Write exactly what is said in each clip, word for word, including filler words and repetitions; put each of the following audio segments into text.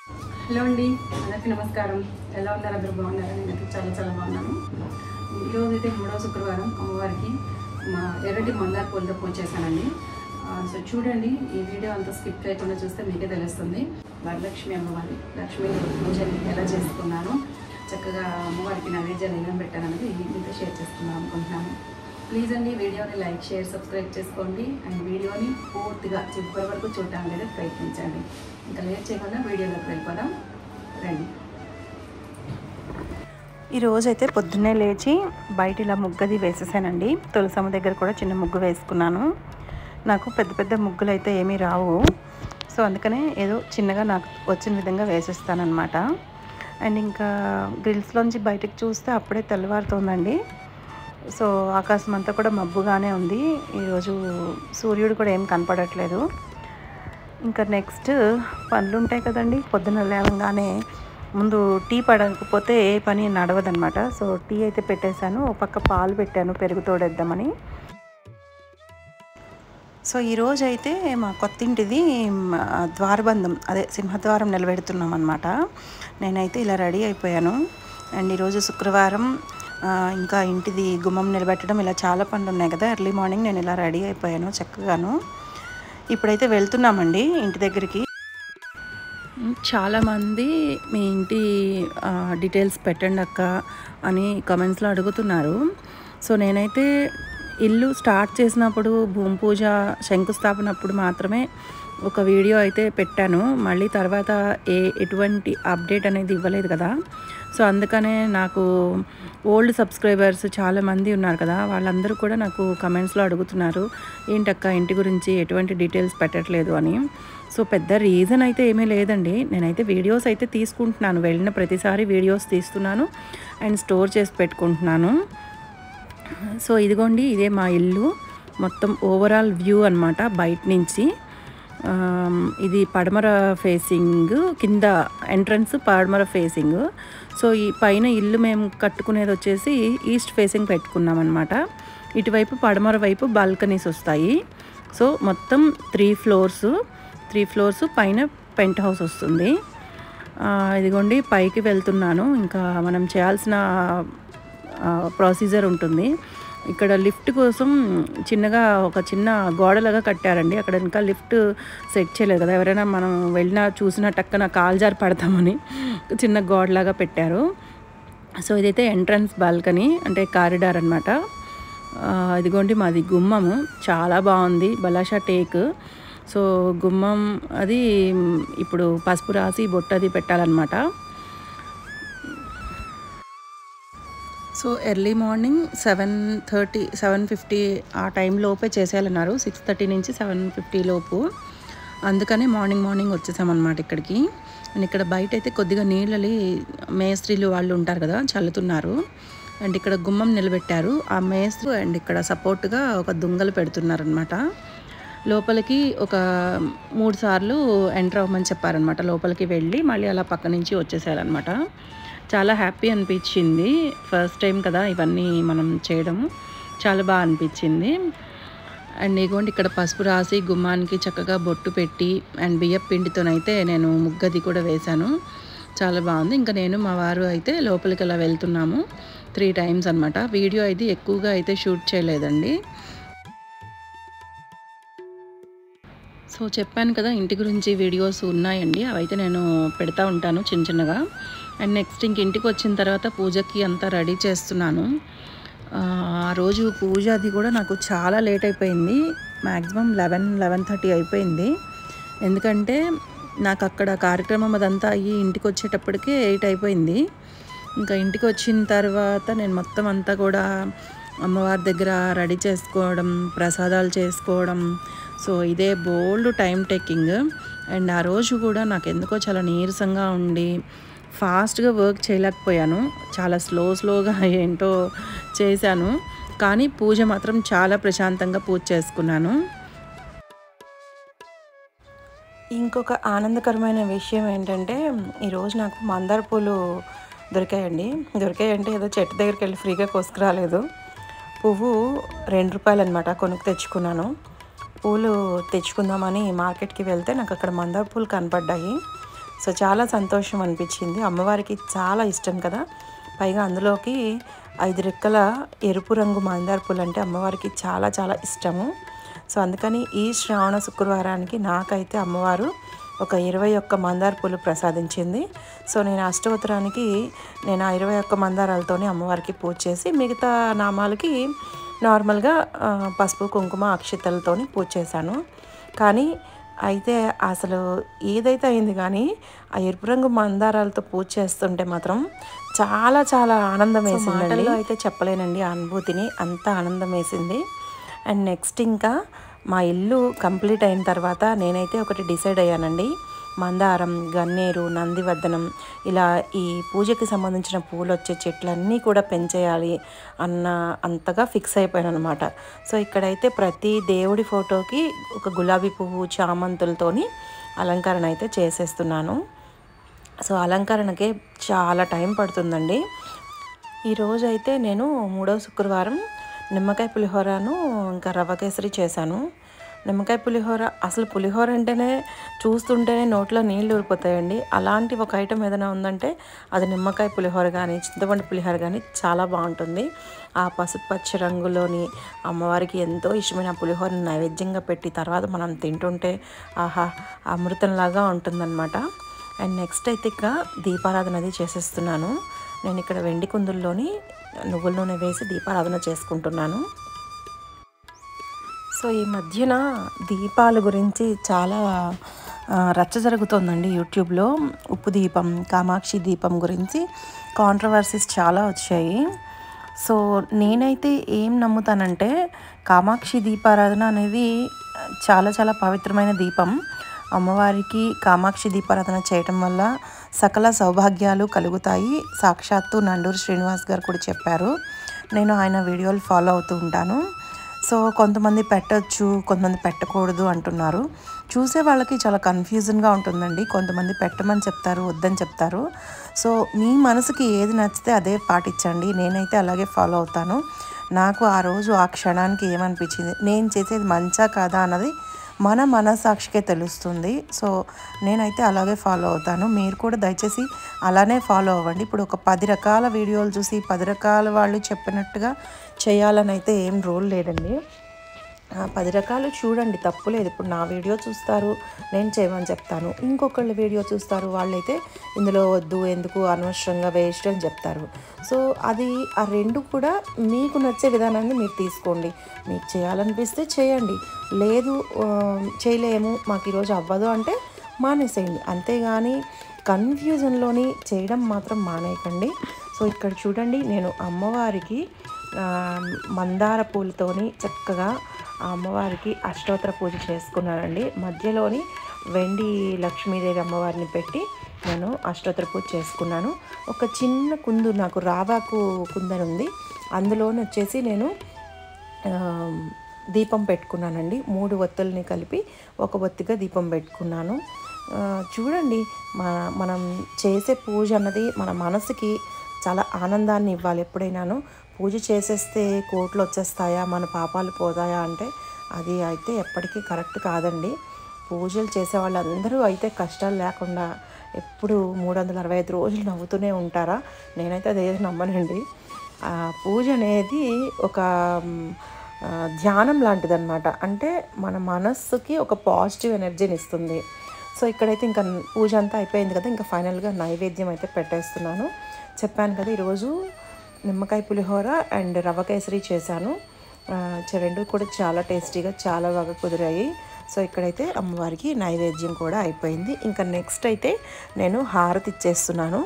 Hello అండి, అందరికీ నమస్కారం. ఎలా ఉన్నారు? అందరూ బాగున్నారా? నేనైతే చాలా చాలా బాగున్నాను. ఈరోజు అయితే మూడవ శుక్రవారం అమ్మవారికి మా ఎర్రటి మందార పూలతో పూజ చేశానండి. సో చూడండి, ఈ వీడియో అంతా స్కిప్ చేయకుండా చూస్తే మీకే తెలుస్తుంది. వరలక్ష్మి అమ్మవారి లక్ష్మీ పూజని ఎలా చేసుకున్నాను, చక్కగా అమ్మవారికి నైవేద్యాలు ఏమేమి పెట్టాను అనేది మీతో షేర్ చేసుకుందాం అనుకుంటున్నాను. ప్లీజ్ అండి వీడియోని లైక్ షేర్ సబ్స్క్రైబ్ చేసుకోండి అండ్ వీడియోని పూర్తిగా చివరి వరకు చూడటానికి అనేది ప్రయత్నించండి. ఇంకా లేట్ చేయకుండా వీడియోలోకి వెళ్ళిపోదాం రండి. ఈరోజైతే పొద్దున్నే లేచి బయట ఇలా ముగ్గది వేసేసానండి. తులసమ్మ దగ్గర కూడా చిన్న ముగ్గు వేసుకున్నాను. నాకు పెద్ద పెద్ద ముగ్గులు అయితే ఏమీ రావు, సో అందుకనే ఏదో చిన్నగా నాకు వచ్చిన విధంగా వేసేస్తానమాట. అండ్ ఇంకా గ్రిల్స్లోంచి బయటకు చూస్తే అప్పుడే తెల్లవారుతోందండి. సో ఆకాశం అంతా కూడా మబ్బుగానే ఉంది. ఈరోజు సూర్యుడు కూడా ఏం కనపడట్లేదు. ఇంకా నెక్స్ట్ పనులు ఉంటాయి కదండి. పొద్దున లేవగానే ముందు టీ పడకపోతే ఏ పని నడవదనమాట. సో టీ అయితే పెట్టేశాను, ఒక పక్క పాలు పెట్టాను పెరుగు తోడేద్దామని. సో ఈరోజు అయితే మా కొత్తింటిది ద్వారబంధం, అదే సింహద్వారం నిలబెడుతున్నాం అనమాట. నేనైతే ఇలా రెడీ అయిపోయాను. అండ్ ఈరోజు శుక్రవారం, ఇంకా ఇంటిది గుమ్మం నిలబెట్టడం, ఇలా చాలా పనులు ఉన్నాయి కదా. ఎర్లీ మార్నింగ్ నేను ఇలా రెడీ అయిపోయాను చక్కగాను. ఇప్పుడైతే వెళ్తున్నామండి ఇంటి దగ్గరికి. చాలామంది మీ ఇంటి డీటెయిల్స్ పెట్టండి అక్క అని కామెంట్స్లో అడుగుతున్నారు. సో నేనైతే ఇల్లు స్టార్ట్ చేసినప్పుడు భూమి పూజ శంకుస్థాపన అప్పుడు మాత్రమే ఒక వీడియో అయితే పెట్టాను. మళ్ళీ తర్వాత ఏ ఎటువంటి అప్డేట్ అనేది ఇవ్వలేదు కదా. సో అందుకనే నాకు ఓల్డ్ సబ్స్క్రైబర్స్ చాలామంది ఉన్నారు కదా, వాళ్ళందరూ కూడా నాకు కమెంట్స్లో అడుగుతున్నారు, ఏంటక్క ఇంటి గురించి ఎటువంటి డీటెయిల్స్ పెట్టట్లేదు అని. సో పెద్ద రీజన్ అయితే ఏమీ లేదండి. నేనైతే వీడియోస్ అయితే తీసుకుంటున్నాను, వెళ్ళిన ప్రతిసారి వీడియోస్ తీస్తున్నాను అండ్ స్టోర్ చేసి పెట్టుకుంటున్నాను. సో ఇదిగోండి, ఇదే మా ఇల్లు మొత్తం ఓవరాల్ వ్యూ అనమాట బయట నుంచి. ఇది పడమర ఫేసింగ్, కింద ఎంట్రన్స్ పడమర ఫేసింగ్. సో ఈ పైన ఇల్లు మేము కట్టుకునేది వచ్చేసి ఈస్ట్ ఫేసింగ్ పెట్టుకున్నాం అనమాట. ఇటువైపు పడమర వైపు బాల్కనీస్ వస్తాయి. సో మొత్తం త్రీ ఫ్లోర్స్ త్రీ ఫ్లోర్స్ పైన పెంట్ హౌస్ వస్తుంది. ఇదిగోండి పైకి వెళ్తున్నాను. ఇంకా మనం చేయాల్సిన ప్రొసీజర్ ఉంటుంది. ఇక్కడ లిఫ్ట్ కోసం చిన్నగా ఒక చిన్న గోడలాగా కట్టారండి. అక్కడ ఇంకా లిఫ్ట్ సెట్ చేయలేదు కదా, ఎవరైనా మనం వెళ్ళినా చూసినా టక్కన కాల్జారి పడతామని చిన్న గోడలాగా పెట్టారు. సో ఇదైతే ఎంట్రన్స్ బాల్కనీ, అంటే కారిడార్ అనమాట. ఇదిగోండి మాది గుమ్మము, చాలా బాగుంది, బలాషా టేక్. సో గుమ్మం అది ఇప్పుడు పసుపు రాసి బొట్టు అది పెట్టాలన్నమాట. So early morning seven thirty seven fifty ఆ టైంలోపే చేసేయాలన్నారు, సిక్స్ థర్టీ నుంచి సెవెన్ ఫిఫ్టీ లోపు. అందుకనే మార్నింగ్ మార్నింగ్ వచ్చేసామన్నమాట ఇక్కడికి. అండ్ ఇక్కడ బయట అయితే కొద్దిగా నీళ్ళని మేస్త్రీలు వాళ్ళు ఉంటారు కదా, చల్లుతున్నారు. అండ్ ఇక్కడ గుమ్మం నిలబెట్టారు ఆ మేస్త్రి. అండ్ ఇక్కడ సపోర్ట్గా ఒక దుంగలు పెడుతున్నారనమాట. లోపలికి ఒక మూడు సార్లు ఎంటర్ అవ్వమని చెప్పారనమాట. లోపలికి వెళ్ళి మళ్ళీ అలా పక్క నుంచి వచ్చేసేయాలన్నమాట. చాలా హ్యాపీ అనిపించింది, ఫస్ట్ టైం కదా ఇవన్నీ మనం చేయడము, చాలా బాగా అనిపించింది. అండ్ ఇగోండి ఇక్కడ పసుపు రాసి గుమ్మానికి చక్కగా బొట్టు పెట్టి అండ్ బియ్యం పిండితోనైతే నేను ముగ్గది కూడా వేశాను, చాలా బాగుంది. ఇంకా నేను మా వారు అయితే లోపలికి అలా వెళ్తున్నాము త్రీ టైమ్స్ అనమాట. వీడియో అయితే ఎక్కువగా అయితే షూట్ చేయలేదండి. సో చెప్పాను కదా ఇంటి గురించి వీడియోస్ ఉన్నాయండి, అవైతే నేను పెడతా ఉంటాను చిన్న చిన్నగా. అండ్ నెక్స్ట్ ఇంక ఇంటికి వచ్చిన తర్వాత పూజకి అంతా రెడీ చేస్తున్నాను. ఆ రోజు పూజ అది కూడా నాకు చాలా లేట్ అయిపోయింది, మ్యాక్సిమం లెవెన్ లెవెన్ థర్టీ అయిపోయింది. ఎందుకంటే నాకు అక్కడ కార్యక్రమం అదంతా అయ్యి ఇంటికి వచ్చేటప్పటికే ఎయిట్ అయిపోయింది. ఇంకా ఇంటికి వచ్చిన తర్వాత నేను మొత్తం అంతా కూడా అమ్మవారి దగ్గర రెడీ చేసుకోవడం, ప్రసాదాలు చేసుకోవడం, సో ఇదే బోల్డ్ టైం టేకింగ్. అండ్ ఆ రోజు కూడా నాకు ఎందుకో చాలా నీరసంగా ఉండి ఫాస్ట్గా వర్క్ చేయలేకపోయాను, చాలా స్లో స్లోగా ఏంటో చేశాను. కానీ పూజ మాత్రం చాలా ప్రశాంతంగా పూజ చేసుకున్నాను. ఇంకొక ఆనందకరమైన విషయం ఏంటంటే ఈరోజు నాకు మందార పూలు దొరికాయండి. దొరికాయంటే ఏదో చెట్టు దగ్గరికి వెళ్ళి ఫ్రీగా కోసుకురాలేదు. పువ్వు రెండు రూపాయలు అనమాట, కొనుక్కు తెచ్చుకున్నాను. పూలు తెచ్చుకుందామని మార్కెట్కి వెళ్తే నాకు అక్కడ మందార పూలు కనపడ్డాయి. సో చాలా సంతోషం అనిపించింది. అమ్మవారికి చాలా ఇష్టం కదా, పైగా అందులోకి ఐదు రెక్కల ఎరుపు రంగు మందార పూలు అంటే అమ్మవారికి చాలా చాలా ఇష్టము. సో అందుకని ఈ శ్రావణ శుక్రవారానికి నాకైతే అమ్మవారు ఒక ఇరవై ఒక్క మందార పూలు ప్రసాదించింది. సో నేను అష్టోత్తరానికి నేను ఆ ఇరవై ఒక్క మందారాలతోనే అమ్మవారికి పూజ చేసి మిగతా నామాలకి నార్మల్గా పసుపు కుంకుమ అక్షతలతోని పూజ చేశాను. కానీ అయితే అసలు ఏదైతే అయింది కానీ ఆ ఎరుపు రంగు మందారాలతో పూజ చేస్తుంటే మాత్రం చాలా చాలా ఆనందం వేసింది. మాటల్లో అయితే చెప్పలేనండి ఆ అనుభూతిని, అంత ఆనందం వేసింది. అండ్ నెక్స్ట్ ఇంకా మా ఇల్లు కంప్లీట్ అయిన తర్వాత నేనైతే ఒకటి డిసైడ్ అయ్యానండి. మందారం, గన్నేరు, నందివర్ధనం ఇలా ఈ పూజకి సంబంధించిన పూలు వచ్చే చెట్లన్నీ కూడా పెంచేయాలి అన్న అంతగా ఫిక్స్ అయిపోయాను అనమాట. సో ఇక్కడైతే ప్రతి దేవుడి ఫోటోకి ఒక గులాబీ పువ్వు, చామంతులతోని అలంకరణ అయితే చేసేస్తున్నాను. సో అలంకరణకే చాలా టైం పడుతుందండి. ఈరోజు అయితే నేను మూడో శుక్రవారం నిమ్మకాయ పులిహోరను ఇంకా రవ్వ కేసరి చేశాను. నిమ్మకాయ పులిహోర అసలు పులిహోర అంటేనే చూస్తుంటేనే నోట్లో నీళ్ళు ఊరిపోతాయండి. అలాంటి ఒక ఐటెం ఏదైనా ఉందంటే అది నిమ్మకాయ పులిహోర కానీ చింతపండు పులిహోర కానీ చాలా బాగుంటుంది. ఆ పసుపు పచ్చ రంగులోని అమ్మవారికి ఎంతో ఇష్టమైన పులిహోరని నైవేద్యంగా పెట్టి తర్వాత మనం తింటుంటే ఆహా అమృతంలాగా ఉంటుందన్నమాట. అండ్ నెక్స్ట్ అయితే ఇక దీపారాధన అది చేసేస్తున్నాను. నేను ఇక్కడ వెండి కుందుల్లోని నువ్వుల నూనె వేసి దీపారాధన చేసుకుంటున్నాను. సో ఈ మధ్యన దీపాల గురించి చాలా రచ్చ జరుగుతోందండి యూట్యూబ్లో. ఉప్పు దీపం, కామాక్షి దీపం గురించి కాంట్రవర్సీస్ చాలా వచ్చాయి. సో నేనైతే ఏం నమ్ముతానంటే కామాక్షి దీపారాధన అనేది చాలా చాలా పవిత్రమైన దీపం. అమ్మవారికి కామాక్షి దీపారాధన చేయటం వల్ల సకల సౌభాగ్యాలు కలుగుతాయి. సాక్షాత్తు నండూరి శ్రీనివాస్ గారు కూడా చెప్పారు. నేను ఆయన వీడియోలు ఫాలో అవుతూ ఉంటాను. సో కొంతమంది పెట్టచ్చు, కొంతమంది పెట్టకూడదు అంటున్నారు. చూసే వాళ్ళకి చాలా కన్ఫ్యూజన్గా ఉంటుందండి. కొంతమంది పెట్టమని చెప్తారు, వద్దని చెప్తారు. సో మీ మనసుకి ఏది నచ్చితే అదే పాటించండి. నేనైతే అలాగే ఫాలో అవుతాను. నాకు ఆ రోజు ఆ క్షణానికి ఏమనిపించింది, నేను చేసేది మంచా కాదా అన్నది మన మనసాక్షికే తెలుస్తుంది. సో నేనైతే అలాగే ఫాలో అవుతాను. మీరు కూడా దయచేసి అలానే ఫాలో అవ్వండి. ఇప్పుడు ఒక పది రకాల వీడియోలు చూసి పది రకాల వాళ్ళు చెప్పినట్టుగా చేయాలని అయితే ఏం రూల్ లేదండి. పది రకాలు చూడండి, తప్పులేదు. ఇప్పుడు నా వీడియో చూస్తారు, నేను చేయమని చెప్తాను. ఇంకొకళ్ళ వీడియో చూస్తారు, వాళ్ళైతే ఇందులో వద్దు, ఎందుకు, అనవసరంగా వేస్ట్ అని చెప్తారు. సో అది ఆ రెండు కూడా మీకు నచ్చే విధానాన్ని మీరు తీసుకోండి. మీకు చేయాలనిపిస్తే చేయండి, లేదు చేయలేము, మాకు ఈరోజు అవ్వదు అంటే మానేసేయండి. అంతేగాని కన్ఫ్యూజన్లోని చేయడం మాత్రం మానేయకండి. సో ఇక్కడ చూడండి, నేను అమ్మవారికి మందార పూలతోని చక్కగా ఆ అమ్మవారికి అష్టోత్తర పూజ చేసుకున్నానండి. మధ్యలోని వెండి లక్ష్మీదేవి అమ్మవారిని పెట్టి నేను అష్టోత్తర పూజ చేసుకున్నాను. ఒక చిన్న కుందు, నాకు రావాకు కుందని ఉంది, అందులోని వచ్చేసి నేను దీపం పెట్టుకున్నానండి. మూడు ఒత్తుల్ని కలిపి ఒక ఒత్తిగా దీపం పెట్టుకున్నాను. చూడండి, మన మనం చేసే పూజ అన్నది మన మనసుకి చాలా ఆనందాన్ని ఇవ్వాలి. ఎప్పుడైనాను పూజ చేసేస్తే కోట్లు వచ్చేస్తాయా, మన పాపాలు పోతాయా అంటే అది అయితే ఎప్పటికీ కరెక్ట్ కాదండి. పూజలు చేసే వాళ్ళందరూ అయితే కష్టాలు లేకుండా ఎప్పుడు మూడు వందల అరవై ఐదు రోజులు నవ్వుతూనే ఉంటారా? నేనైతే అదేది నమ్మనండి. పూజ అనేది ఒక ధ్యానం లాంటిదన్నమాట. అంటే మన మనస్సుకి ఒక పాజిటివ్ ఎనర్జీని ఇస్తుంది. సో ఇక్కడైతే ఇంకా పూజ అంతా అయిపోయింది కదా, ఇంకా ఫైనల్గా నైవేద్యం అయితే పెట్టేస్తున్నాను. చెప్పాను కదా ఈరోజు నిమ్మకాయ పులిహోర అండ్ రవ్వ కేసరి చేశాను. రెండు కూడా చాలా టేస్టీగా చాలా బాగా కుదిరాయి. సో ఇక్కడైతే అమ్మవారికి నైవేద్యం కూడా అయిపోయింది. ఇంకా నెక్స్ట్ అయితే నేను హారతి ఇచ్చేస్తున్నాను.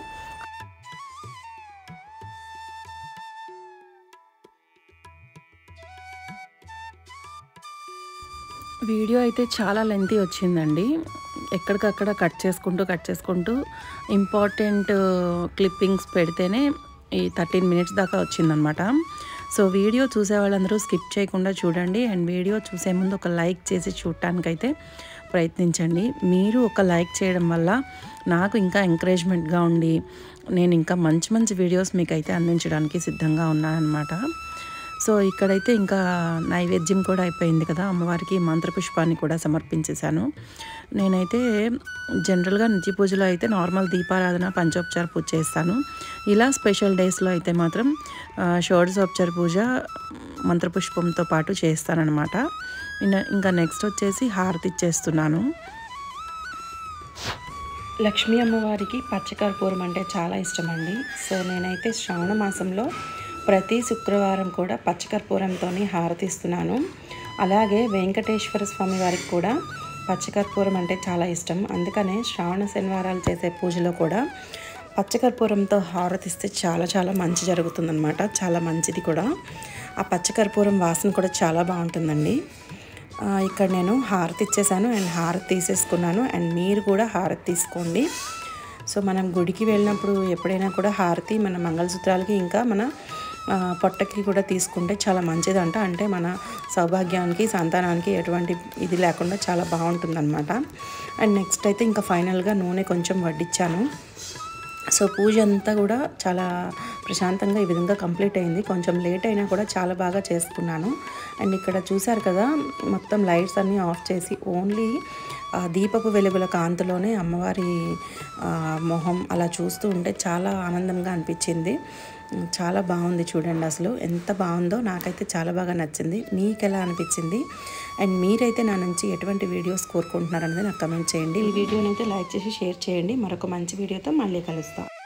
వీడియో అయితే చాలా లెంతీ వచ్చిందండి. ఎక్కడికక్కడ కట్ చేసుకుంటూ కట్ చేసుకుంటూ ఇంపార్టెంట్ క్లిప్పింగ్స్ పెడితేనే ఈ థర్టీన్ మినిట్స్ దాకా వచ్చిందనమాట. సో వీడియో చూసే వాళ్ళందరూ స్కిప్ చేయకుండా చూడండి. అండ్ వీడియో చూసే ముందు ఒక లైక్ చేసి చూడటానికైతే ప్రయత్నించండి. మీరు ఒక లైక్ చేయడం వల్ల నాకు ఇంకా ఎంకరేజ్మెంట్గా ఉండి నేను ఇంకా మంచి మంచి వీడియోస్ మీకు అయితే అందించడానికి సిద్ధంగా ఉన్నానన్నమాట. సో ఇక్కడైతే ఇంకా నైవేద్యం కూడా అయిపోయింది కదా, అమ్మవారికి మంత్రపుష్పాన్ని కూడా సమర్పించేశాను. నేనైతే జనరల్గా నిత్య పూజలో అయితే నార్మల్ దీపారాధన పంచోపచార పూజ చేస్తాను. ఇలా స్పెషల్ డేస్లో అయితే మాత్రం షోడశోపచార పూజ మంత్రపుష్పంతో పాటు చేస్తానన్నమాట. ఇంకా నెక్స్ట్ వచ్చేసి హారతి ఇచ్చేస్తున్నాను. లక్ష్మీ అమ్మవారికి పచ్చకర్పూరం అంటే చాలా ఇష్టం అండి. సో నేనైతే శ్రావణ మాసంలో ప్రతి శుక్రవారం కూడా పచ్చకర్పూరంతో హారతి ఇస్తున్నాను. అలాగే వెంకటేశ్వర స్వామి వారికి కూడా పచ్చకర్పూరం అంటే చాలా ఇష్టం. అందుకనే శ్రావణ శనివారాలు చేసే పూజలో కూడా పచ్చకర్పూరంతో హారతి ఇస్తే చాలా చాలా మంచి జరుగుతుందన్నమాట. చాలా మంచిది కూడా. ఆ పచ్చకర్పూరం వాసన కూడా చాలా బాగుంటుందండి. ఇక్కడ నేను హారతి ఇచ్చేసాను అండ్ హారతి తీసేసుకున్నాను. అండ్ మీరు కూడా హారతి తీసుకోండి. సో మనం గుడికి వెళ్ళినప్పుడు ఎప్పుడైనా కూడా హారతి మన మంగళసూత్రాలకి ఇంకా మన పొట్టకి కూడా తీసుకుంటే చాలా మంచిదంట. అంటే మన సౌభాగ్యానికి సంతానానికి ఎటువంటి ఇది లేకుండా చాలా బాగుంటుందన్నమాట. అండ్ నెక్స్ట్ అయితే ఇంకా ఫైనల్గా నూనె కొంచెం వడ్డించాను. సో పూజ అంతా కూడా చాలా ప్రశాంతంగా ఈ విధంగా కంప్లీట్ అయింది. కొంచెం లేట్ అయినా కూడా చాలా బాగా చేసుకున్నాను. అండ్ ఇక్కడ చూసారు కదా, మొత్తం లైట్స్ అన్నీ ఆఫ్ చేసి ఓన్లీ దీపపు వెలుగుల కాంతిలోనే అమ్మవారి మొహం అలా చూస్తూ ఉంటే చాలా ఆనందంగా అనిపించింది. చాలా బాగుంది చూడండి. అసలు ఎంత బాగుందో, నాకైతే చాలా బాగా నచ్చింది. మీకు ఎలా అనిపించింది? అండ్ మీరైతే నా నుంచి ఎటువంటి వీడియోస్ కోరుకుంటున్నారనేది నాకు కమెంట్ చేయండి. ఈ వీడియోని అయితే లైక్ చేసి షేర్ చేయండి. మరొక మంచి వీడియోతో మళ్ళీ కలుస్తాం.